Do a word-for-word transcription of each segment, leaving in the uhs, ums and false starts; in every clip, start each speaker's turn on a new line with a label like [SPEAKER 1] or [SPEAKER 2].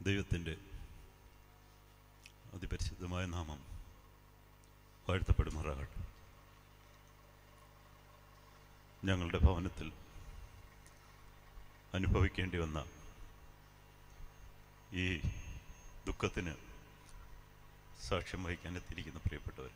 [SPEAKER 1] ദൈവത്തിൻ്റെ അതിപരിശുദ്ധമായ നാമം വാഴ്ത്തപ്പെടുമാറാകട്ടെ. ഞങ്ങളുടെ ഭവനത്തിൽ അനുഭവിക്കേണ്ടി വന്ന ഈ ദുഃഖത്തിന് സാക്ഷ്യം വഹിക്കാൻ എത്തിയിരിക്കുന്ന പ്രിയപ്പെട്ടവർ,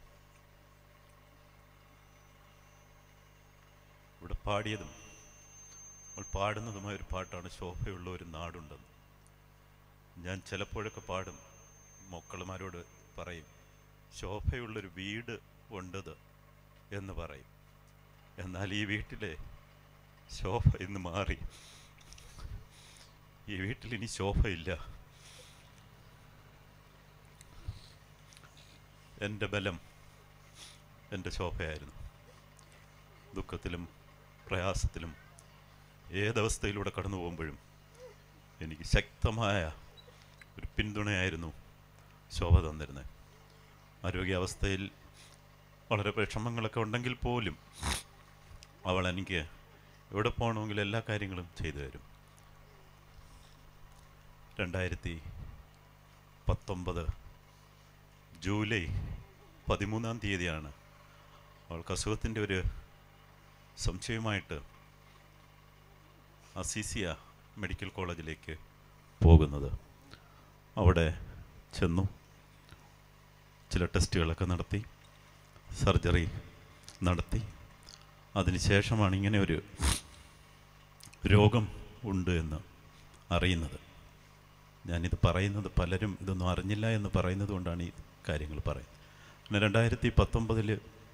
[SPEAKER 1] ഇവിടെ പാടിയതും നമ്മൾ പാടുന്നതുമായ ഒരു പാട്ടാണ് ശോഭയുള്ള ഒരു നാടുണ്ടെന്ന്. ഞാൻ ചിലപ്പോഴൊക്കെ പാടും, മക്കളുമാരോട് പറയും ശോഭയുള്ളൊരു വീട് ഉണ്ടത് എന്ന് പറയും. എന്നാൽ ഈ വീട്ടിലെ ശോഭ ഇന്ന് മാറി. ഈ വീട്ടിൽ ഇനി ശോഭയില്ല. എൻ്റെ ബലം എൻ്റെ ശോഭയായിരുന്നു. ദുഃഖത്തിലും പ്രയാസത്തിലും ഏതവസ്ഥയിലൂടെ കടന്നു പോകുമ്പോഴും എനിക്ക് ശക്തമായ ഒരു പിന്തുണയായിരുന്നു ശോഭ തന്നിരുന്നത്. ആരോഗ്യാവസ്ഥയിൽ വളരെ വിഷമങ്ങളൊക്കെ ഉണ്ടെങ്കിൽ പോലും അവൾ എനിക്ക് എവിടെ പോകണമെങ്കിലും എല്ലാ കാര്യങ്ങളും ചെയ്തു തരും. രണ്ടായിരത്തി പത്തൊമ്പത് ജൂലൈ പതിമൂന്നാം തീയതിയാണ് അവൾക്ക് അസുഖത്തിൻ്റെ ഒരു സംശയമായിട്ട് അസീസിയ മെഡിക്കൽ കോളേജിലേക്ക് പോകുന്നത്. അവിടെ ചെന്നു, ചില ടെസ്റ്റുകളൊക്കെ നടത്തി, സർജറി നടത്തി. അതിനുശേഷമാണ് ഇങ്ങനെ ഒരു രോഗം ഉണ്ട് എന്ന് അറിയുന്നത്. ഞാനിത് പറയുന്നത് പലരും ഇതൊന്നും അറിഞ്ഞില്ല എന്ന് പറയുന്നത് കൊണ്ടാണ് ഈ കാര്യങ്ങൾ പറയുന്നത്. പിന്നെ രണ്ടായിരത്തി പത്തൊമ്പതിൽ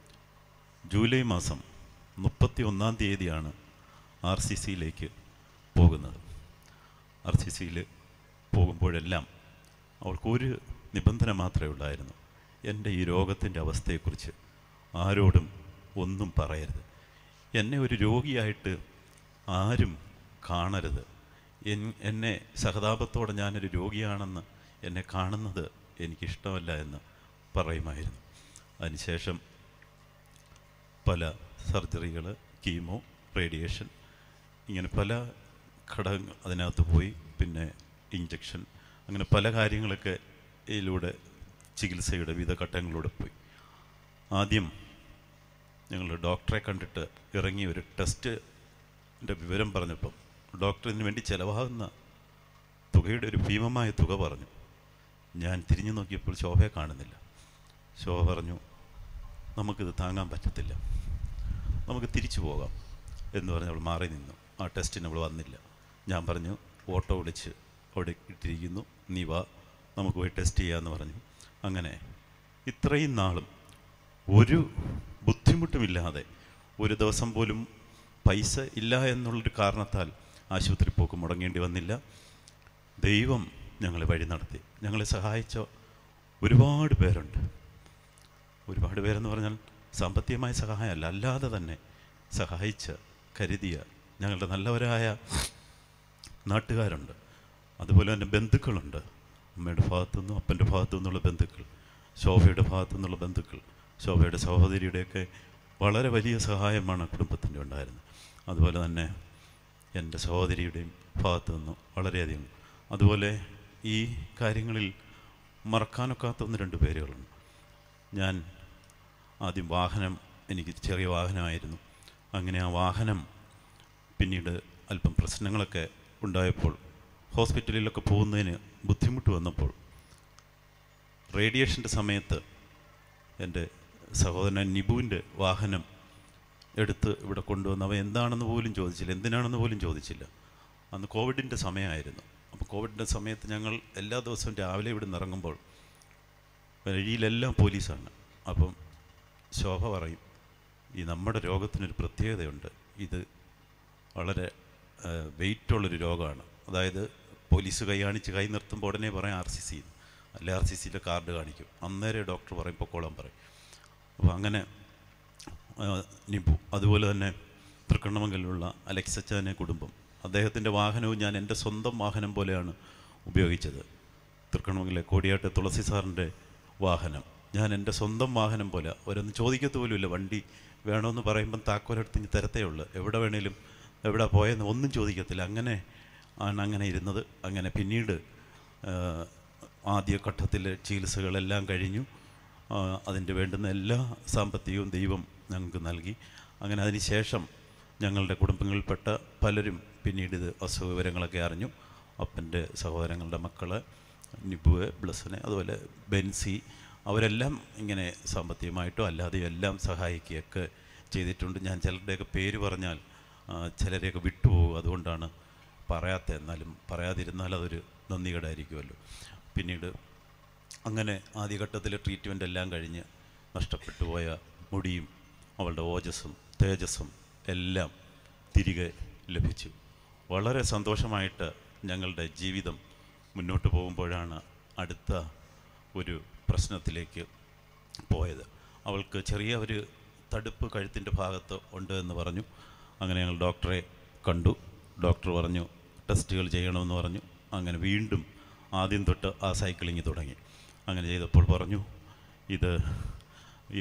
[SPEAKER 1] ജൂലൈ മാസം മുപ്പത്തി ഒന്നാം തീയതിയാണ് ആർ സി സിയിലേക്ക് പോകുന്നത്. ആർ സി സിയിൽ പോകുമ്പോഴെല്ലാം അവൾക്കൊരു നിബന്ധന മാത്രമേ ഉള്ളായിരുന്നു: എൻ്റെ ഈ രോഗത്തിൻ്റെ അവസ്ഥയെക്കുറിച്ച് ആരോടും ഒന്നും പറയരുത്, എന്നെ ഒരു രോഗിയായിട്ട് ആരും കാണരുത്, എന്നെ സഹതാപത്തോടെ ഞാനൊരു രോഗിയാണെന്ന് എന്നെ കാണുന്നത് എനിക്കിഷ്ടമല്ല എന്ന് പറയുമായിരുന്നു. അതിനുശേഷം പല സർജറികൾ, കീമോ, റേഡിയേഷൻ, ഇങ്ങനെ പല ഘടകങ്ങൾ അതിനകത്ത് പോയി. പിന്നെ ഇഞ്ചക്ഷൻ, അങ്ങനെ പല കാര്യങ്ങളൊക്കെ ഇതിലൂടെ ചികിത്സയുടെ വിവിധ ഘട്ടങ്ങളിലൂടെ പോയി. ആദ്യം ഞങ്ങൾ ഡോക്ടറെ കണ്ടിട്ട് ഇറങ്ങി ഒരു ടെസ്റ്റിൻ്റെ വിവരം പറഞ്ഞപ്പം ഡോക്ടർ ഇതിനു വേണ്ടി ചിലവാകുന്ന തുകയുടെ ഒരു ഭീമമായ തുക പറഞ്ഞു. ഞാൻ തിരിഞ്ഞു നോക്കിയപ്പോൾ ശോഭയെ കാണുന്നില്ല. ശോഭ പറഞ്ഞു, നമുക്കിത് താങ്ങാൻ പറ്റത്തില്ല, നമുക്ക് തിരിച്ചു പോകാം എന്ന് പറഞ്ഞ് അവൾ മാറി നിന്നു. ആ ടെസ്റ്റിന് അവൾ വന്നില്ല. ഞാൻ പറഞ്ഞു, ഓട്ടോ വിളിച്ച് അവിടെ ഇട്ടിരിക്കുന്നു, നീ വാ, നമുക്ക് പോയി ടെസ്റ്റ് ചെയ്യാമെന്ന് പറഞ്ഞു. അങ്ങനെ ഇത്രയും നാളും ഒരു ബുദ്ധിമുട്ടുമില്ലാതെ, ഒരു ദിവസം പോലും പൈസ ഇല്ല എന്നുള്ളൊരു കാരണത്താൽ ആശുപത്രി പോക്ക് മുടങ്ങേണ്ടി വന്നില്ല. ദൈവം ഞങ്ങളെ വഴി നടത്തി. ഞങ്ങളെ സഹായിച്ച ഒരുപാട് പേരുണ്ട്. ഒരുപാട് പേരെന്ന് പറഞ്ഞാൽ സാമ്പത്തികമായ സഹായമല്ല, അല്ലാതെ തന്നെ സഹായിച്ച് കരുതിയ ഞങ്ങളുടെ നല്ലവരായ നാട്ടുകാരുണ്ട്. അതുപോലെ തന്നെ ബന്ധുക്കളുണ്ട്. അമ്മയുടെ ഭാഗത്തുനിന്നും അപ്പൻ്റെ ഭാഗത്തു നിന്നുള്ള ബന്ധുക്കൾ, ശോഭയുടെ ഭാഗത്തു നിന്നുള്ള ബന്ധുക്കൾ, ശോഭയുടെ സഹോദരിയുടെയൊക്കെ വളരെ വലിയ സഹായമാണ് കുടുംബത്തിൻ്റെ ഉണ്ടായിരുന്നത്. അതുപോലെ തന്നെ എൻ്റെ സഹോദരിയുടെയും ഭാഗത്തു നിന്നും വളരെയധികം. അതുപോലെ ഈ കാര്യങ്ങളിൽ മറക്കാനൊക്കാത്ത ഒന്ന് രണ്ട് പേരുകളുണ്ട്. ഞാൻ ആദ്യം വാഹനം, എനിക്ക് ചെറിയ വാഹനമായിരുന്നു. അങ്ങനെ ആ വാഹനം പിന്നീട് അല്പം പ്രശ്നങ്ങളൊക്കെ ഉണ്ടായപ്പോൾ ഹോസ്പിറ്റലിലൊക്കെ പോകുന്നതിന് ബുദ്ധിമുട്ട് വന്നപ്പോൾ റേഡിയേഷൻ്റെ സമയത്ത് എൻ്റെ സഹോദരൻ നിബുവിൻ്റെ വാഹനം എടുത്ത് ഇവിടെ കൊണ്ടുവന്ന് അവ എന്താണെന്ന് പോലും ചോദിച്ചില്ല, എന്തിനാണെന്ന് പോലും ചോദിച്ചില്ല. അന്ന് കോവിഡിൻ്റെ സമയമായിരുന്നു. അപ്പോൾ കോവിഡിൻ്റെ സമയത്ത് ഞങ്ങൾ എല്ലാ ദിവസവും രാവിലെ ഇവിടെ നിന്ന് ഇറങ്ങുമ്പോൾ വഴിയിലെല്ലാം പോലീസാണ്. അപ്പം ശോഭ പറയും, ഈ നമ്മുടെ രോഗത്തിനൊരു പ്രത്യേകതയുണ്ട്, ഇത് വളരെ വെയിറ്റുള്ളൊരു രോഗമാണ്. അതായത് പോലീസ് കൈ കാണിച്ച് കൈ നിർത്തുമ്പോൾ ഉടനെ പറയും ആർ സി സി, അല്ലെ ആർ സി സിയിലെ കാർഡ് കാണിക്കും. അന്നേരം ഡോക്ടർ പറയും പൊക്കോളാൻ പറയും. അപ്പോൾ അങ്ങനെ നിബു, അതുപോലെ തന്നെ തൃക്കണ്ണമംഗലിലുള്ള അലക്സച്ചാനെ കുടുംബം, അദ്ദേഹത്തിൻ്റെ വാഹനവും ഞാൻ എൻ്റെ സ്വന്തം വാഹനം പോലെയാണ് ഉപയോഗിച്ചത്. തൃക്കണ്ണമംഗലിലെ കോടിയാട്ട് തുളസി സാറിൻ്റെ വാഹനം ഞാൻ എൻ്റെ സ്വന്തം വാഹനം പോലെ, അവരൊന്നും ചോദിക്കത്ത് പോലുമില്ല. വണ്ടി വേണമെന്ന് പറയുമ്പം താക്കോലെടുത്ത് തരത്തേ ഉള്ളൂ. എവിടെ വേണേലും എവിടെ പോയെന്ന് ഒന്നും ചോദിക്കത്തില്ല. അങ്ങനെ ആണ് അങ്ങനെ ഇരുന്നത്. അങ്ങനെ പിന്നീട് ആദ്യഘട്ടത്തിലെ ചികിത്സകളെല്ലാം കഴിഞ്ഞു. അതിൻ്റെ വേണ്ടുന്ന എല്ലാ സാമ്പത്തികവും ദൈവം ഞങ്ങൾക്ക് നൽകി. അങ്ങനെ അതിന് ശേഷം ഞങ്ങളുടെ കുടുംബങ്ങളിൽപ്പെട്ട പലരും പിന്നീട് ഇത് അസുഖവിവരങ്ങളൊക്കെ അറിഞ്ഞു. അപ്പൻ്റെ സഹോദരങ്ങളുടെ മക്കൾ നിബുവ്, ബ്ലസ്സിനെ, അതുപോലെ ബെൻസി, അവരെല്ലാം ഇങ്ങനെ സാമ്പത്തികമായിട്ടോ അല്ലാതെയോ എല്ലാം സഹായിക്കുകയൊക്കെ ചെയ്തിട്ടുണ്ട്. ഞാൻ ചിലരുടെയൊക്കെ പേര് പറഞ്ഞാൽ ചിലരെയൊക്കെ വിട്ടുപോകും, അതുകൊണ്ടാണ് പറയാത്തത്. എന്നാലും പറയാതിരുന്നാൽ അതൊരു നന്ദികേടായിരിക്കുമല്ലോ. പിന്നീട് അങ്ങനെ ആദ്യഘട്ടത്തിൽ ട്രീറ്റ്മെൻ്റ് എല്ലാം കഴിഞ്ഞ് നഷ്ടപ്പെട്ടു പോയ മുടിയും അവളുടെ ഓജസ്സും തേജസ്സും എല്ലാം തിരികെ ലഭിച്ചു. വളരെ സന്തോഷമായിട്ട് ഞങ്ങളുടെ ജീവിതം മുന്നോട്ട് പോകുമ്പോഴാണ് അടുത്ത ഒരു പ്രശ്നത്തിലേക്ക് പോയത്. അവൾക്ക് ചെറിയ ഒരു തടുപ്പ് കഴുത്തിൻ്റെ ഭാഗത്ത് ഉണ്ട് എന്ന് പറഞ്ഞു. അങ്ങനെ ഞങ്ങൾ ഡോക്ടറെ കണ്ടു. ഡോക്ടർ പറഞ്ഞു ടെസ്റ്റുകൾ ചെയ്യണമെന്ന് പറഞ്ഞു. അങ്ങനെ വീണ്ടും ആദ്യം തൊട്ട് ആ സൈക്ലിങ് തുടങ്ങി. അങ്ങനെ ചെയ്തപ്പോൾ പറഞ്ഞു ഇത് ഈ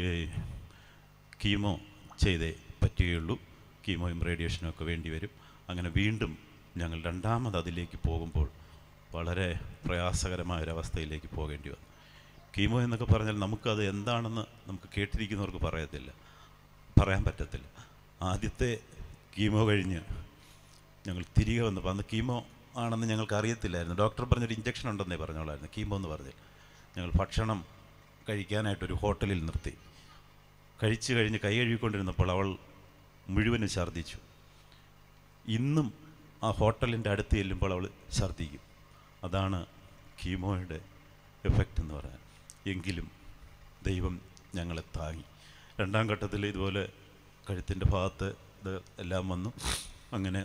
[SPEAKER 1] കീമോ ചെയ്തേ പറ്റുകയുള്ളൂ, കീമോയും റേഡിയേഷനും ഒക്കെ വേണ്ടി വരും. അങ്ങനെ വീണ്ടും ഞങ്ങൾ രണ്ടാമത് അതിലേക്ക് പോകുമ്പോൾ വളരെ പ്രയാസകരമായൊരവസ്ഥയിലേക്ക് പോകേണ്ടി വന്നു. കീമോ എന്നൊക്കെ പറഞ്ഞാൽ നമുക്കത് എന്താണെന്ന് നമുക്ക് കേട്ടിരിക്കുന്നവർക്ക് പറയത്തില്ല, പറയാൻ പറ്റത്തില്ല. ആദ്യത്തെ കീമോ കഴിഞ്ഞ് ഞങ്ങൾ തിരികെ വന്നപ്പോൾ അന്ന് കീമോ ആണെന്ന് ഞങ്ങൾക്ക് അറിയത്തില്ലായിരുന്നു. ഡോക്ടർ പറഞ്ഞൊരു ഇഞ്ചക്ഷൻ ഉണ്ടെന്നേ പറഞ്ഞോളായിരുന്നു. കീമോ എന്ന് പറഞ്ഞില്ല. ഞങ്ങൾ ഭക്ഷണം കഴിക്കാനായിട്ടൊരു ഹോട്ടലിൽ നിർത്തി. കഴിച്ചു കഴിഞ്ഞ് കൈ കഴുകിക്കൊണ്ടിരുന്നപ്പോൾ അവൾ മുഴുവനും ഛർദ്ദിച്ചു. ഇന്നും ആ ഹോട്ടലിൻ്റെ അടുത്ത് ചെല്ലുമ്പോൾ അവൾ ഛർദ്ദിക്കും. അതാണ് കീമോയുടെ എഫക്റ്റ് എന്ന് പറയാൻ. എങ്കിലും ദൈവം ഞങ്ങളെ താങ്ങി. രണ്ടാം ഘട്ടത്തിൽ ഇതുപോലെ കഴുത്തിൻ്റെ ഭാഗത്ത് ഇത് എല്ലാം വന്നു. അങ്ങനെ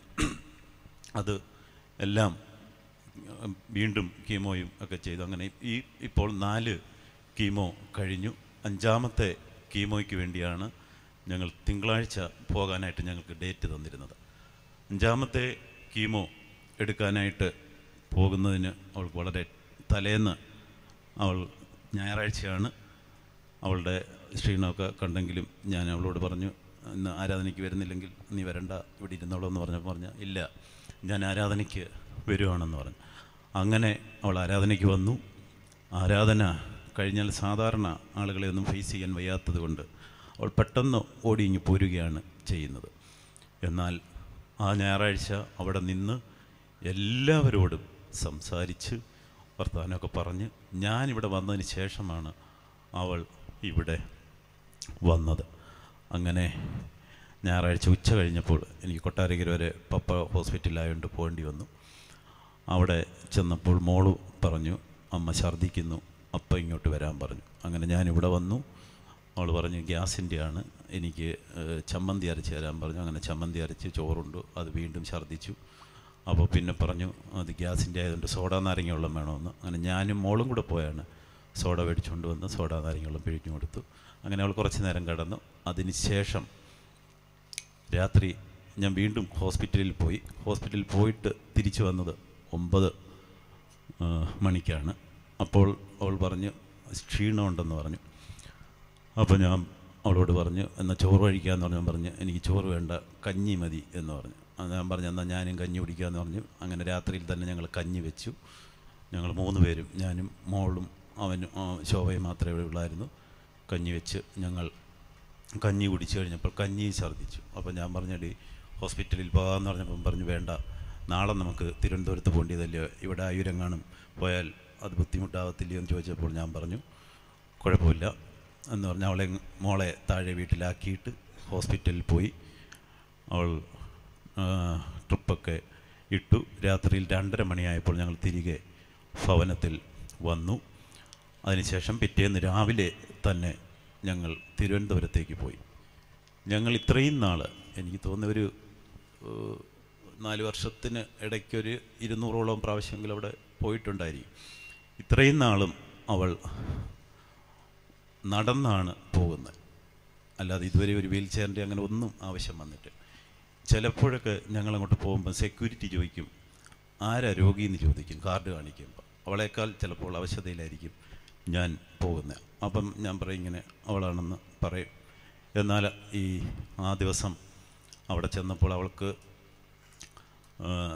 [SPEAKER 1] അത് എല്ലാം വീണ്ടും കീമോയും ഒക്കെ ചെയ്തു. അങ്ങനെ ഈ ഇപ്പോൾ നാല് കീമോ കഴിഞ്ഞു. അഞ്ചാമത്തെ കീമോയ്ക്ക് വേണ്ടിയാണ് ഞങ്ങൾ തിങ്കളാഴ്ച പോകാനായിട്ട് ഞങ്ങൾക്ക് ഡേറ്റ് തന്നിരുന്നത്. അഞ്ചാമത്തെ കീമോ എടുക്കാനായിട്ട് പോകുന്നതിന് അവൾക്ക് വളരെ തലേന്ന് അവൾ ഞായറാഴ്ചയാണ് അവളുടെ ക്ഷീണമൊക്കെ കണ്ടെങ്കിലും ഞാൻ അവളോട് പറഞ്ഞു ഇന്ന് ആരാധനയ്ക്ക് വരുന്നില്ലെങ്കിൽ നീ വരണ്ട, ഇവിടെ ഇരുന്നോളൂ എന്ന് പറഞ്ഞപ്പോൾ പറഞ്ഞ ഇല്ല, ഞാൻ ആരാധനയ്ക്ക് വരുവാണെന്ന് പറഞ്ഞു. അങ്ങനെ അവൾ ആരാധനയ്ക്ക് വന്നു. ആരാധന കഴിഞ്ഞാൽ സാധാരണ ആളുകളെ ഒന്നും ഫേസ് ചെയ്യാൻ വയ്യാത്തത് കൊണ്ട് അവൾ പെട്ടെന്ന് ഓടി ഇങ്ങ് പോരുകയാണ് ചെയ്യുന്നത്. എന്നാൽ ആ ഞായറാഴ്ച അവിടെ നിന്ന് എല്ലാവരോടും സംസാരിച്ച് വർത്തമാനമൊക്കെ പറഞ്ഞ് ഞാനിവിടെ വന്നതിന് ശേഷമാണ് അവൾ ഇവിടെ വന്നത്. അങ്ങനെ ഞായറാഴ്ച ഉച്ച കഴിഞ്ഞപ്പോൾ എനിക്ക് കൊട്ടാരക്കര വരെ പപ്പ ഹോസ്പിറ്റലിലായതുകൊണ്ട് പോകേണ്ടി വന്നു. അവിടെ ചെന്നപ്പോൾ മോള് പറഞ്ഞു അമ്മ ഛർദ്ദിക്കുന്നു, അപ്പം ഇങ്ങോട്ട് വരാൻ പറഞ്ഞു. അങ്ങനെ ഞാനിവിടെ വന്നു. അവൾ പറഞ്ഞു ഗ്യാസിൻ്റെ ആണ്, എനിക്ക് ചമ്മന്തി അരച്ച് തരാൻ പറഞ്ഞു. അങ്ങനെ ചമ്മന്തി അരച്ച് ചോറുണ്ട്, അത് വീണ്ടും ഛർദ്ദിച്ചു. അപ്പോൾ പിന്നെ പറഞ്ഞു അത് ഗ്യാസിൻ്റെ ആയതുകൊണ്ട് സോഡാ നാരങ്ങ വെള്ളം വേണമെന്ന്. അങ്ങനെ ഞാനും മോളും കൂടെ പോയാണ് സോഡ മേടിച്ചുകൊണ്ട് വന്ന് സോഡാ നാരങ്ങ വെള്ളം പിഴിഞ്ഞു കൊടുത്തു. അങ്ങനെ അവൾ കുറച്ച് നേരം കിടന്നു. അതിന് ശേഷം രാത്രി ഞാൻ വീണ്ടും ഹോസ്പിറ്റലിൽ പോയി. ഹോസ്പിറ്റലിൽ പോയിട്ട് തിരിച്ചു വന്നത് ഒമ്പത് മണിക്കാണ്. അപ്പോൾ അവൾ പറഞ്ഞു ക്ഷീണമുണ്ടെന്ന് പറഞ്ഞു. അപ്പോൾ ഞാൻ അവളോട് പറഞ്ഞു എന്നാൽ ചോറ് കഴിക്കാമെന്ന് പറഞ്ഞു. ഞാൻ പറഞ്ഞു എനിക്ക് ചോറ് വേണ്ട, കഞ്ഞി മതി എന്ന് പറഞ്ഞു. ഞാൻ പറഞ്ഞു എന്നാൽ ഞാനും കഞ്ഞി കുടിക്കാമെന്ന് പറഞ്ഞു. അങ്ങനെ രാത്രിയിൽ തന്നെ ഞങ്ങൾ കഞ്ഞി വെച്ചു. ഞങ്ങൾ മൂന്ന് പേരും, ഞാനും മോളും അവനും ശോഭയും മാത്രമേ ഇവിടെ ഉള്ളായിരുന്നു. കഞ്ഞി വെച്ച് ഞങ്ങൾ കഞ്ഞി കുടിച്ചു കഴിഞ്ഞപ്പോൾ കഞ്ഞി ഛർദ്ദിച്ചു. അപ്പോൾ ഞാൻ പറഞ്ഞടി ഹോസ്പിറ്റലിൽ പോകാമെന്ന് പറഞ്ഞപ്പം പറഞ്ഞു വേണ്ട, നാളെ നമുക്ക് തിരുവനന്തപുരത്ത് പോകേണ്ടതല്ലേ, ഇവിടെ ആയുരെങ്ങാനും പോയാൽ അത് ബുദ്ധിമുട്ടാകത്തില്ലയോ എന്ന് ചോദിച്ചപ്പോൾ ഞാൻ പറഞ്ഞു കുഴപ്പമില്ല എന്ന് പറഞ്ഞ് അവളെ മോളെ താഴെ വീട്ടിലാക്കിയിട്ട് ഹോസ്പിറ്റലിൽ പോയി. അവൾ ട്രിപ്പൊക്കെ ഇട്ടു. രാത്രിയിൽ രണ്ടര മണിയായപ്പോൾ ഞങ്ങൾ തിരികെ ഭവനത്തിൽ വന്നു. അതിനുശേഷം പിറ്റേന്ന് രാവിലെ തന്നെ ഞങ്ങൾ തിരുവനന്തപുരത്തേക്ക് പോയി. ഞങ്ങൾ ഇത്രയും നാൾ എനിക്ക് തോന്നുന്ന ഒരു നാല് വർഷത്തിന് ഇടയ്ക്കൊരു ഇരുന്നൂറോളം പ്രാവശ്യമെങ്കിലും അവിടെ പോയിട്ടുണ്ടായിരിക്കും. ഇത്രയും നാളും അവൾ നടന്നാണ് പോകുന്നത്, അല്ലാതെ ഇതുവരെ ഒരു വീൽ ചെയറിൻ്റെ അങ്ങനെ ഒന്നും ആവശ്യം വന്നിട്ട്. ചിലപ്പോഴൊക്കെ ഞങ്ങളങ്ങോട്ട് പോകുമ്പോൾ സെക്യൂരിറ്റി ചോദിക്കും ആരാ രോഗിയെന്ന് ചോദിക്കും കാർഡ് കാണിക്കുമ്പോൾ. അവളേക്കാൾ ചിലപ്പോൾ അവശതയിലായിരിക്കും ഞാൻ പോകുന്നത്. അപ്പം ഞാൻ പറയും ഇങ്ങനെ അവളാണെന്ന് പറയും. എന്നാൽ ഈ ആ ദിവസം അവിടെ ചെന്നപ്പോൾ അവൾക്ക്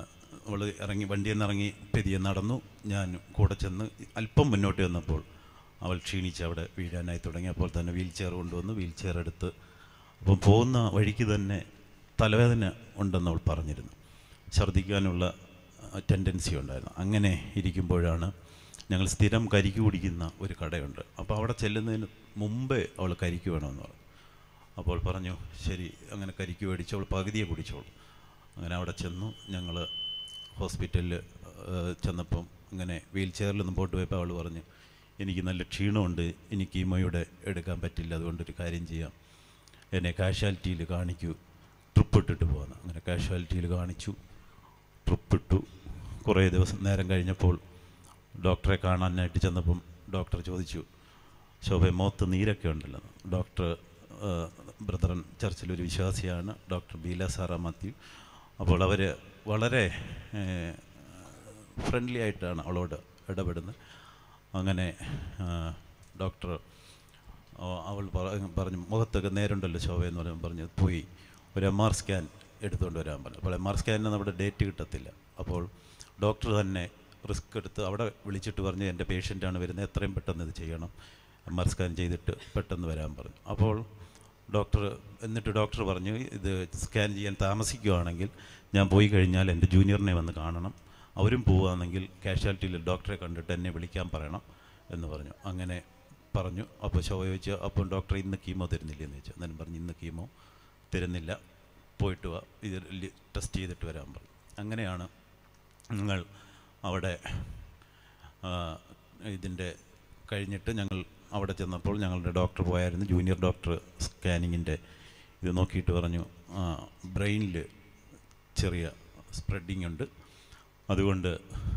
[SPEAKER 1] അവൾ ഇറങ്ങി വണ്ടിയിൽ നിന്ന് ഇറങ്ങി പെരിയെ നടന്നു. ഞാൻ കൂടെ ചെന്ന് അല്പം മുന്നോട്ട് വന്നപ്പോൾ അവൾ ക്ഷീണിച്ച് അവിടെ വീഴാനായി തുടങ്ങി. അപ്പോൾ തന്നെ വീൽ ചെയർ കൊണ്ടുവന്നു. വീൽ ചെയർ എടുത്ത് അപ്പം പോകുന്ന വഴിക്ക് തന്നെ തലവേദന ഉണ്ടെന്ന് അവൾ പറഞ്ഞിരുന്നു. ഛർദ്ദിക്കാനുള്ള ടെൻഡൻസി ഉണ്ടായിരുന്നു. അങ്ങനെ ഇരിക്കുമ്പോഴാണ് ഞങ്ങൾ സ്ഥിരം കരിക്ക് കുടിക്കുന്ന ഒരു കടയുണ്ട്. അപ്പോൾ അവിടെ ചെല്ലുന്നതിന് മുമ്പേ അവൾ കരിക്ക് വേണമെന്ന് പറഞ്ഞു. അപ്പോൾ പറഞ്ഞു ശരി, അങ്ങനെ കരിക്ക് മേടിച്ചവൾ പകുതിയെ കുടിച്ചോളൂ. അങ്ങനെ അവിടെ ചെന്നു. ഞങ്ങൾ ഹോസ്പിറ്റലിൽ ചെന്നപ്പം ഇങ്ങനെ വീൽ ചെയറിൽ മുമ്പോട്ട് പോയപ്പോൾ അവൾ പറഞ്ഞു എനിക്ക് നല്ല ക്ഷീണമുണ്ട്, എനിക്ക് കീമോയുടെ എടുക്കാൻ പറ്റില്ല, അതുകൊണ്ടൊരു കാര്യം ചെയ്യാം, എന്നെ കാഷ്വാലിറ്റിയിൽ കാണിക്കൂ, ട്രിപ്പ് ഇട്ടിട്ട് പോകുന്നു. അങ്ങനെ കാഷ്വാലിറ്റിയിൽ കാണിച്ചു, ട്രിപ്പ് ഇട്ടു. കുറേ ദിവസം നേരം കഴിഞ്ഞപ്പോൾ ഡോക്ടറെ കാണാനായിട്ട് ചെന്നപ്പം ഡോക്ടർ ചോദിച്ചു ശോഭ മുഖത്ത് നീരൊക്കെ ഉണ്ടല്ലോ. ഡോക്ടർ ബ്രദറൻ ചർച്ചിലൊരു വിശ്വാസിയാണ്, ഡോക്ടർ ബീല സാറ മാത്യു. അപ്പോൾ അവർ വളരെ ഫ്രണ്ട്ലി ആയിട്ടാണ് അവളോട് ഇടപെടുന്നത്. അങ്ങനെ ഡോക്ടർ അവൾ പറഞ്ഞു മുഖത്തൊക്കെ നേരുണ്ടല്ലോ ശോഭ എന്ന് പറയുമ്പോൾ പറഞ്ഞു പോയി ഒരു എം ആർ സ്കാൻ എടുത്തുകൊണ്ട് വരാൻ പറഞ്ഞു. അപ്പോൾ എം ആർ സ്കാനിന് നമ്മുടെ ഡേറ്റ് കിട്ടത്തില്ല. അപ്പോൾ ഡോക്ടർ തന്നെ റിസ്ക് എടുത്ത് അവിടെ വിളിച്ചിട്ട് പറഞ്ഞ് എൻ്റെ പേഷ്യൻ്റാണ് വരുന്നത്, എത്രയും പെട്ടെന്ന് ഇത് ചെയ്യണം, എം ആർ സ്കാൻ ചെയ്തിട്ട് പെട്ടെന്ന് വരാൻ പറഞ്ഞു. അപ്പോൾ ഡോക്ടർ എന്നിട്ട് ഡോക്ടർ പറഞ്ഞു ഇത് സ്കാൻ ചെയ്യാൻ താമസിക്കുകയാണെങ്കിൽ ഞാൻ പോയി കഴിഞ്ഞാൽ എൻ്റെ ജൂനിയറിനെ വന്ന് കാണണം, അവരും പോവുകയാണെങ്കിൽ കാഷ്വാലിറ്റിയിൽ ഡോക്ടറെ കണ്ടിട്ട് എന്നെ വിളിക്കാൻ പറയണം എന്ന് പറഞ്ഞു. അങ്ങനെ പറഞ്ഞു. അപ്പോൾ ശോഭ ചോദിച്ചു അപ്പോൾ ഡോക്ടർ ഇന്ന് കീമോ തരുന്നില്ല എന്ന് ചോദിച്ചു. എന്നാലും പറഞ്ഞു ഇന്ന് കീമോ തരുന്നില്ല, പോയിട്ട് വാ, ഇത് ടെസ്റ്റ് ചെയ്തിട്ട് വരാൻ പറഞ്ഞു. അങ്ങനെയാണ് ഞങ്ങൾ അവിടെ ഇതിൻ്റെ കഴിഞ്ഞിട്ട് ഞങ്ങൾ അവിടെ ചെന്നപ്പോൾ ഞങ്ങളുടെ ഡോക്ടർ പോയായിരുന്നു. ജൂനിയർ ഡോക്ടർ സ്കാനിങ്ങിൻ്റെ ഇത് നോക്കിയിട്ട് പറഞ്ഞു ബ്രെയിനിൽ ചെറിയ സ്പ്രെഡിങ് ഉണ്ട്, അതുകൊണ്ട്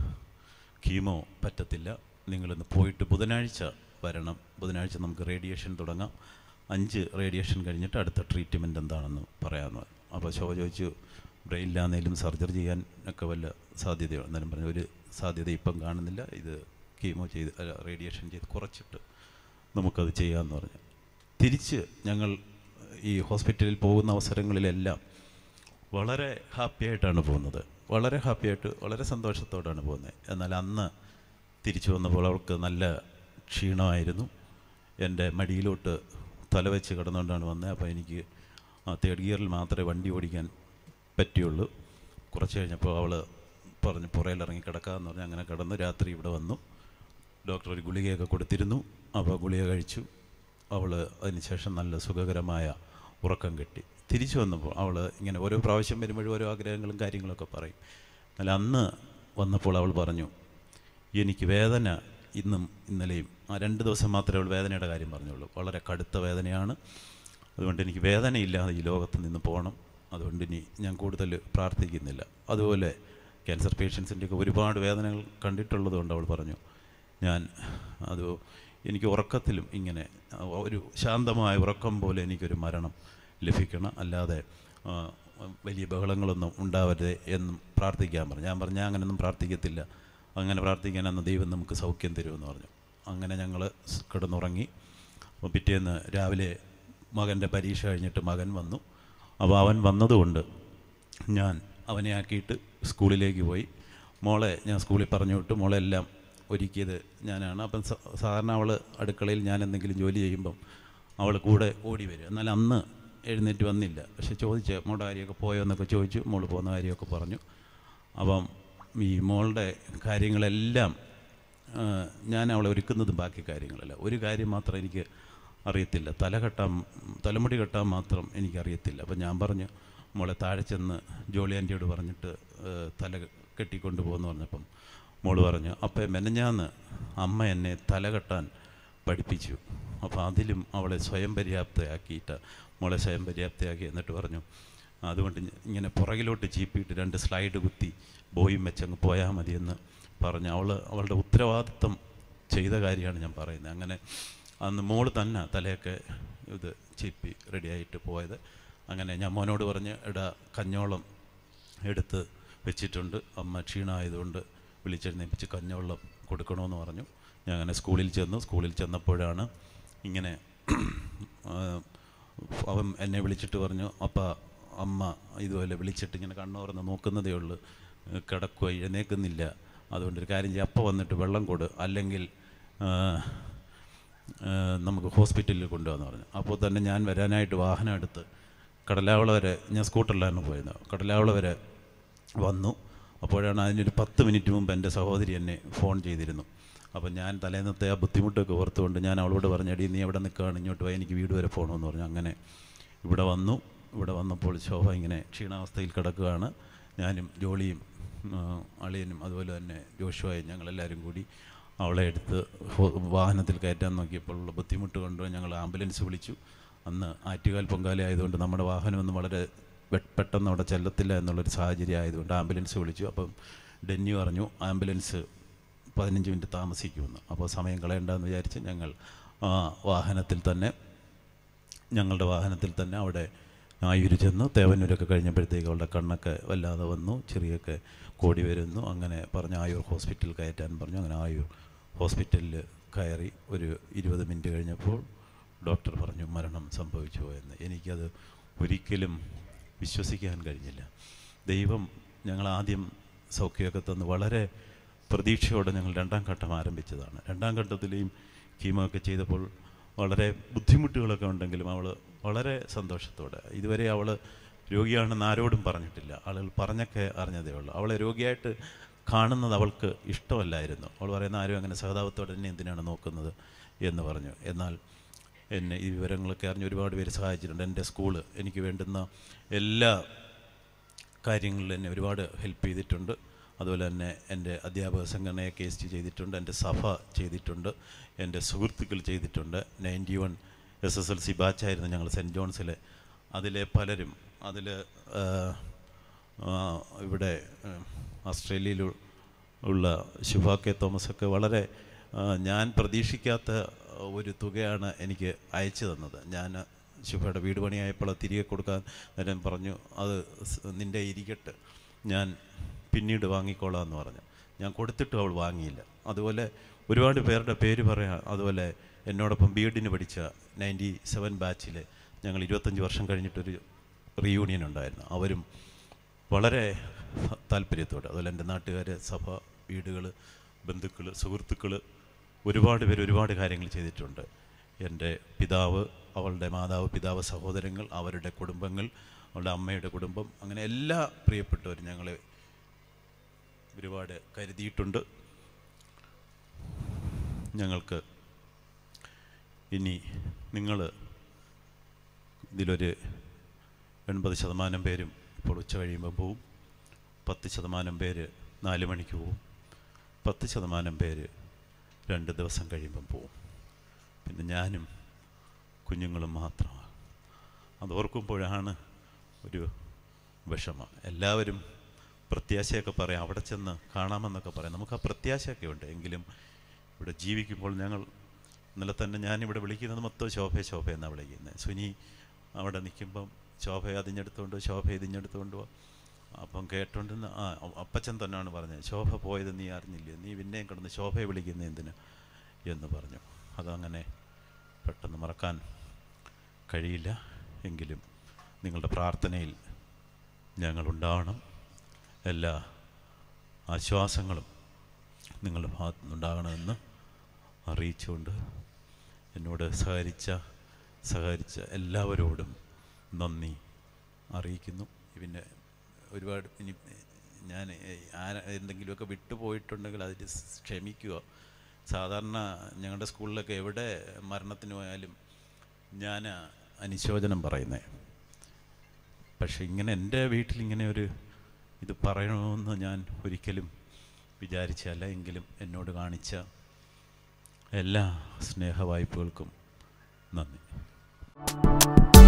[SPEAKER 1] കീമോ പറ്റത്തില്ല, നിങ്ങളിന്ന് പോയിട്ട് ബുധനാഴ്ച വരണം, ബുധനാഴ്ച നമുക്ക് റേഡിയേഷൻ തുടങ്ങാം, അഞ്ച് റേഡിയേഷൻ കഴിഞ്ഞിട്ട് അടുത്ത ട്രീറ്റ്മെൻറ്റ് എന്താണെന്ന് പറയാമെന്ന് പറഞ്ഞു. അപ്പോൾ ശോഭ ചോദിച്ചു ബ്രെയിനിലാണെങ്കിലും സർജറി ചെയ്യാൻ ഒക്കെ വല്ല സാധ്യതയോ? എന്നാലും പറഞ്ഞു ഒരു സാധ്യത ഇപ്പം കാണുന്നില്ല, ഇത് കീമോ ചെയ്ത് റേഡിയേഷൻ ചെയ്ത് കുറച്ചിട്ട് നമുക്കത് ചെയ്യാമെന്ന് പറഞ്ഞു. തിരിച്ച് ഞങ്ങൾ ഈ ഹോസ്പിറ്റലിൽ പോകുന്ന അവസരങ്ങളിലെല്ലാം വളരെ ഹാപ്പിയായിട്ടാണ് പോകുന്നത്, വളരെ ഹാപ്പിയായിട്ട് വളരെ സന്തോഷത്തോടാണ് പോകുന്നത്. എന്നാൽ അന്ന് തിരിച്ചു വന്നപ്പോൾ അവൾക്ക് നല്ല ക്ഷീണമായിരുന്നു. എൻ്റെ മടിയിലോട്ട് തലവെച്ച് കിടന്നുകൊണ്ടാണ് വന്നത്. അപ്പോൾ എനിക്ക് തേർഡ് ഗിയറിൽ മാത്രമേ വണ്ടി ഓടിക്കാൻ പറ്റുള്ളൂ. കുറച്ച് കഴിഞ്ഞപ്പോൾ അവൾ പറഞ്ഞ് പുറയിലിറങ്ങി കിടക്കാമെന്ന് പറഞ്ഞ് അങ്ങനെ കിടന്നു. രാത്രി ഇവിടെ വന്നു. ഡോക്ടർ ഒരു ഗുളികയൊക്കെ കൊടുത്തിരുന്നു. അപ്പോൾ ഗുളിക കഴിച്ചു. അവൾ അതിനുശേഷം നല്ല സുഖകരമായ ഉറക്കം കിട്ടി. തിരിച്ചു വന്നപ്പോൾ അവൾ ഇങ്ങനെ ഓരോ പ്രാവശ്യം വരുമ്പോഴും ഓരോ ആഗ്രഹങ്ങളും കാര്യങ്ങളൊക്കെ പറയും. എന്നാൽ അന്ന് വന്നപ്പോൾ അവൾ പറഞ്ഞു എനിക്ക് വേദന ഇന്നും ഇന്നലെയും ആ രണ്ട് ദിവസം മാത്രമേ അവൾ വേദനയുടെ കാര്യം പറഞ്ഞുള്ളൂ. വളരെ കടുത്ത വേദനയാണ്, അതുകൊണ്ട് എനിക്ക് വേദനയില്ലാതെ ഈ ലോകത്ത് നിന്ന് പോകണം, അതുകൊണ്ട് ഇനി ഞാൻ കൂടുതൽ പ്രാർത്ഥിക്കുന്നില്ല. അതുപോലെ ക്യാൻസർ പേഷ്യൻസിൻ്റെയൊക്കെ ഒരുപാട് വേദനകൾ കണ്ടിട്ടുള്ളത് കൊണ്ട് അവൾ പറഞ്ഞു ഞാൻ അത് എനിക്ക് ഉറക്കത്തിലും ഇങ്ങനെ ഒരു ശാന്തമായ ഉറക്കം പോലെ എനിക്കൊരു മരണം ലഭിക്കണം, അല്ലാതെ വലിയ ബഹളങ്ങളൊന്നും ഉണ്ടാവരുത് എന്നും പ്രാർത്ഥിക്കാൻ പറഞ്ഞു. ഞാൻ പറഞ്ഞു ഞാൻ അങ്ങനെയൊന്നും പ്രാർത്ഥിക്കത്തില്ല, അങ്ങനെ പ്രാർത്ഥിക്കാനെന്ന് ദൈവം നമുക്ക് സൗഖ്യം തരുമെന്ന് പറഞ്ഞു. അങ്ങനെ ഞങ്ങൾ കിടന്നുറങ്ങി. അപ്പോൾ പിറ്റേന്ന് രാവിലെ മകൻ്റെ പരീക്ഷ കഴിഞ്ഞിട്ട് മകൻ വന്നു. അപ്പോൾ അവൻ വന്നതുകൊണ്ട് ഞാൻ അവനെ ആക്കിയിട്ട് സ്കൂളിലേക്ക് പോയി. മോളെ ഞാൻ സ്കൂളിൽ പറഞ്ഞു വിട്ടു. മോളെല്ലാം ഒരുക്കിയത് ഞാനാണ്. അപ്പം സാധാരണ അവൾ അടുക്കളയിൽ ഞാൻ എന്തെങ്കിലും ജോലി ചെയ്യുമ്പം അവൾ കൂടെ ഓടി വരും. എന്നാൽ അന്ന് എഴുന്നേറ്റ് വന്നില്ല. പക്ഷെ ചോദിച്ച് മോളുടെ കാര്യമൊക്കെ പോയോ എന്നൊക്കെ ചോദിച്ചു. മോൾ പോകുന്ന കാര്യമൊക്കെ പറഞ്ഞു. അപ്പം ഈ മോളുടെ കാര്യങ്ങളെല്ലാം ഞാൻ അവളെ ഒരുക്കുന്നതും ബാക്കി കാര്യങ്ങളല്ല. ഒരു കാര്യം മാത്രം എനിക്ക് അറിയത്തില്ല, തല കെട്ടാൻ തലമുടി കെട്ടാൻ മാത്രം എനിക്കറിയത്തില്ല. അപ്പം ഞാൻ പറഞ്ഞു മോളെ താഴെ ചെന്ന് ജോളി ആൻറ്റിയോട് പറഞ്ഞിട്ട് തല കെട്ടിക്കൊണ്ട് പോകുമെന്ന് പറഞ്ഞപ്പം മോള് പറഞ്ഞു അപ്പം മെനഞ്ഞാന്ന് അമ്മ എന്നെ തല കെട്ടാൻ പഠിപ്പിച്ചു, അപ്പോൾ അതിലും അവളെ സ്വയം പര്യാപ്തയാക്കിയിട്ട് മോളെ സ്വയം പര്യാപ്തയാക്കി. എന്നിട്ട് പറഞ്ഞു അതുകൊണ്ട് ഇങ്ങനെ പുറകിലോട്ട് ചീപ്പിയിട്ട് രണ്ട് സ്ലൈഡ് കുത്തി ബോയും വെച്ചങ്ങ് പോയാൽ മതിയെന്ന് പറഞ്ഞു. അവൾ അവളുടെ ഉത്തരവാദിത്വം ചെയ്ത കാര്യമാണ് ഞാൻ പറയുന്നത്. അങ്ങനെ അന്ന് മോള് തന്നെ തലയൊക്കെ ഇത് ചീപ്പി റെഡിയായിട്ട് പോയത്. അങ്ങനെ ഞാൻ മോനോട് പറഞ്ഞ് എടാ കഞ്ഞോളം എടുത്ത് വെച്ചിട്ടുണ്ട്, അമ്മ ക്ഷീണമായതുകൊണ്ട് വിളിച്ചെഴുന്നേപ്പിച്ച് കഞ്ഞവെള്ളം കൊടുക്കണമെന്ന് പറഞ്ഞു. ഞാൻ അങ്ങനെ സ്കൂളിൽ ചെന്നു. സ്കൂളിൽ ചെന്നപ്പോഴാണ് ഇങ്ങനെ അവൻ എന്നെ വിളിച്ചിട്ട് പറഞ്ഞു അപ്പ അമ്മ ഇതുപോലെ വിളിച്ചിട്ട് ഇങ്ങനെ കണ്ണു തുറന്ന് നോക്കുന്നതേ ഉള്ളൂ, കിടക്കുക, എഴുന്നേൽക്കുന്നില്ല, അതുകൊണ്ടൊരു കാര്യം ചെയ്യുക, അപ്പം വന്നിട്ട് വെള്ളം കൊട്, അല്ലെങ്കിൽ നമുക്ക് ഹോസ്പിറ്റലിൽ കൊണ്ടുപോകാമെന്ന് പറഞ്ഞു. അപ്പോൾ തന്നെ ഞാൻ വരാനായിട്ട് വാഹനം എടുത്ത് കടലാവള വരെ, ഞാൻ സ്കൂട്ടറിലാണ് പോയത്, കടലാവള വരെ വന്നു. അപ്പോഴാണ് അതിനൊരു പത്ത് മിനിറ്റ് മുമ്പ് എൻ്റെ സഹോദരി എന്നെ ഫോൺ ചെയ്തിരുന്നു. അപ്പം ഞാൻ തലേന്നത്തെ ആ ബുദ്ധിമുട്ടൊക്കെ ഓർത്തുകൊണ്ട് ഞാൻ അവളോട് പറഞ്ഞു, എടീ നീ എവിടെ നിൽക്കുകയാണ്, ഇങ്ങോട്ട് പോയി, എനിക്ക് വീട് വരെ പോകണമെന്ന് പറഞ്ഞു. അങ്ങനെ ഇവിടെ വന്നു. ഇവിടെ വന്നപ്പോൾ ശോഭ ഇങ്ങനെ ക്ഷീണാവസ്ഥയിൽ കിടക്കുകയാണ്. ഞാനും ജോളിയും അളിയനും അതുപോലെ തന്നെ ജോഷുവായും ഞങ്ങളെല്ലാവരും കൂടി അവളെ എടുത്ത് വാഹനത്തിൽ കയറ്റാൻ നോക്കിയപ്പോൾ ഉള്ള ബുദ്ധിമുട്ട് കൊണ്ട് ഞങ്ങൾ ആംബുലൻസ് വിളിച്ചു. അന്ന് ആറ്റുകാൽ പൊങ്കാല ആയതുകൊണ്ട് നമ്മുടെ വാഹനമൊന്നും വളരെ പെട്ടെന്ന് അവിടെ ചെല്ലത്തില്ല എന്നുള്ളൊരു സാഹചര്യം ആയതുകൊണ്ട് ആംബുലൻസ് വിളിച്ചു. അപ്പം ഡെന്നി പറഞ്ഞു ആംബുലൻസ് പതിനഞ്ച് മിനിറ്റ് താമസിക്കുമെന്ന്. അപ്പോൾ സമയം കളയണ്ടെന്ന് വിചാരിച്ച് ഞങ്ങൾ ആ വാഹനത്തിൽ തന്നെ ഞങ്ങളുടെ വാഹനത്തിൽ തന്നെ അവിടെ ആയൂർ ചെന്നു. തേവന്നൂരൊക്കെ കഴിഞ്ഞപ്പോഴത്തേക്ക് അവളുടെ കണ്ണൊക്കെ വല്ലാതെ വന്നു, ചെറിയൊക്കെ കോടി വരുന്നു. അങ്ങനെ പറഞ്ഞ് ആയൂർ ഹോസ്പിറ്റലിൽ കയറ്റാൻ പറഞ്ഞു. അങ്ങനെ ആയൂർ ഹോസ്പിറ്റലിൽ കയറി ഒരു ഇരുപത് മിനിറ്റ് കഴിഞ്ഞപ്പോൾ ഡോക്ടർ പറഞ്ഞു മരണം സംഭവിച്ചു എന്ന്. എനിക്കത് ഒരിക്കലും വിശ്വസിക്കാൻ കഴിഞ്ഞില്ല. ദൈവം ഞങ്ങളാദ്യം സൗഖ്യമൊക്കെ തന്ന് വളരെ പ്രതീക്ഷയോടെ ഞങ്ങൾ രണ്ടാം ഘട്ടം ആരംഭിച്ചതാണ്. രണ്ടാം ഘട്ടത്തിലെയും കീമോ ഒക്കെ ചെയ്തപ്പോൾ വളരെ ബുദ്ധിമുട്ടുകളൊക്കെ ഉണ്ടെങ്കിലും അവൾ വളരെ സന്തോഷത്തോടെ, ഇതുവരെ അവൾ രോഗിയാണെന്ന് ആരോടും പറഞ്ഞിട്ടില്ല, ആളുകൾ പറഞ്ഞൊക്കെ അറിഞ്ഞതേ ഉള്ളൂ. അവളെ രോഗിയായിട്ട് കാണുന്നത് അവൾക്ക് ഇഷ്ടമല്ലായിരുന്നു. അവൾ പറയുന്ന ആരും അങ്ങനെ സഹതാപത്തോടെ എന്നെ എന്തിനാണ് നോക്കുന്നത് എന്ന് പറഞ്ഞു. എന്നാൽ എന്നെ ഈ വിവരങ്ങളൊക്കെ അറിഞ്ഞ് ഒരുപാട് പേര് സഹായിച്ചിട്ടുണ്ട്. എൻ്റെ സ്കൂള് എനിക്ക് വേണ്ടുന്ന എല്ലാ കാര്യങ്ങളിലും എന്നെ ഒരുപാട് ഹെൽപ്പ് ചെയ്തിട്ടുണ്ട്. അതുപോലെ തന്നെ എൻ്റെ അധ്യാപക സംഘടനയെ കേസ്റ്റ് ചെയ്തിട്ടുണ്ട്, എൻ്റെ സഭ ചെയ്തിട്ടുണ്ട്, എൻ്റെ സുഹൃത്തുക്കൾ ചെയ്തിട്ടുണ്ട്. Ninety one S S L C ബാച്ചായിരുന്നു ഞങ്ങൾ സെൻറ്റ് ജോൺസിലെ. അതിലെ പലരും, അതിൽ ഇവിടെ ഓസ്ട്രേലിയയിൽ ഉള്ള ശുഭ കെ തോമസൊക്കെ വളരെ ഞാൻ പ്രതീക്ഷിക്കാത്ത ഒരു തുകയാണ് എനിക്ക് അയച്ചു തന്നത്. ഞാൻ ശുഭയുടെ വീട് പണിയായപ്പോൾ തിരികെ കൊടുക്കാൻ നേരം പറഞ്ഞു, അത് നിൻ്റെ ഇരിക്കട്ട്, ഞാൻ പിന്നീട് വാങ്ങിക്കോളാം എന്ന് പറഞ്ഞു. ഞാൻ കൊടുത്തിട്ടും അവൾ വാങ്ങിയില്ല. അതുപോലെ ഒരുപാട് പേരുടെ പേര് പറയാം. അതുപോലെ എന്നോടൊപ്പം ബി എഡിന് പഠിച്ച നയൻറ്റി സെവൻ ബാച്ചിൽ ഞങ്ങൾ ഇരുപത്തഞ്ച് വർഷം കഴിഞ്ഞിട്ടൊരു റീയൂണിയൻ ഉണ്ടായിരുന്നു. അവരും വളരെ താല്പര്യത്തോടെ, അതുപോലെ എൻ്റെ നാട്ടുകാർ, സഭ, വീടുകൾ, ബന്ധുക്കൾ, സുഹൃത്തുക്കൾ, ഒരുപാട് പേര് ഒരുപാട് കാര്യങ്ങൾ ചെയ്തിട്ടുണ്ട്. എൻ്റെ പിതാവ്, അവളുടെ മാതാവ്, പിതാവ്, സഹോദരങ്ങൾ, അവരുടെ കുടുംബങ്ങൾ, അവളുടെ അമ്മയുടെ കുടുംബം, അങ്ങനെ എല്ലാ പ്രിയപ്പെട്ടവരും ഞങ്ങളെ ഒരുപാട് കരുതിയിട്ടുണ്ട്. ഞങ്ങൾക്ക് ഇനി നിങ്ങൾ ഇതിലൊരു എൺപത് ശതമാനം പേരും ഇപ്പോൾ ഉച്ച കഴിയുമ്പോൾ പോവും, പത്ത് ശതമാനം പേര് നാല് മണിക്ക് പോവും, പത്ത് ശതമാനം പേര് രണ്ട് ദിവസം കഴിയുമ്പം പോവും. പിന്നെ ഞാനും കുഞ്ഞുങ്ങളും മാത്രമാണ്. അതോർക്കുമ്പോഴാണ് ഒരു വിഷമം. എല്ലാവരും പ്രത്യാശയൊക്കെ പറയാം, അവിടെ ചെന്ന് കാണാമെന്നൊക്കെ പറയാം. നമുക്ക് ആ പ്രത്യാശയൊക്കെ ഉണ്ട്. എങ്കിലും ഇവിടെ ജീവിക്കുമ്പോൾ ഞങ്ങൾ ഇന്നലെ തന്നെ ഞാനിവിടെ വിളിക്കുന്നത് മൊത്തം ശോഭയെ ശോഭ എന്നാണ് വിളിക്കുന്നത്. സുനി അവിടെ നിൽക്കുമ്പം ശോഭ അതിഞ്ഞെടുത്തുകൊണ്ട് ശോഭ ഇതിഞ്ഞെടുത്തുകൊണ്ട് അപ്പം കേട്ടോണ്ടിരുന്ന ആ അപ്പച്ചൻ തന്നെയാണ് പറഞ്ഞത്, ശോഭ പോയത് നീ അറിഞ്ഞില്ലേ, നീ പിന്നെയും കിടന്ന് ശോഭയെ വിളിക്കുന്നത് എന്തിന് എന്ന് പറഞ്ഞു. അതങ്ങനെ പെട്ടെന്ന് മറക്കാൻ കഴിയില്ല. എങ്കിലും നിങ്ങളുടെ പ്രാർത്ഥനയിൽ ഞങ്ങളുണ്ടാവണം. എല്ലാ ആശ്വാസങ്ങളും നിങ്ങളുടെ ഭാഗത്തു നിന്നുണ്ടാകണമെന്ന് അറിയിച്ചുകൊണ്ട് എന്നോട് സഹകരിച്ച സഹകരിച്ച എല്ലാവരോടും നന്ദി അറിയിക്കുന്നു. പിന്നെ ഒരുപാട് ഇനി ഞാൻ എന്തെങ്കിലുമൊക്കെ വിട്ടുപോയിട്ടുണ്ടെങ്കിൽ അതിൽ ക്ഷമിക്കുക. സാധാരണ ഞങ്ങളുടെ സ്കൂളിലൊക്കെ എവിടെ മരണത്തിന് പോയാലും ഞാൻ അനുശോചനം പറയുന്നത്. പക്ഷെ ഇങ്ങനെ എൻ്റെ വീട്ടിലിങ്ങനെ ഒരു ഇത് പറയണമെന്ന് ഞാൻ ഒരിക്കലും വിചാരിച്ചല്ല. എങ്കിലും എന്നോട് കാണിച്ച എല്ലാ സ്നേഹവായ്പകൾക്കും നന്ദി.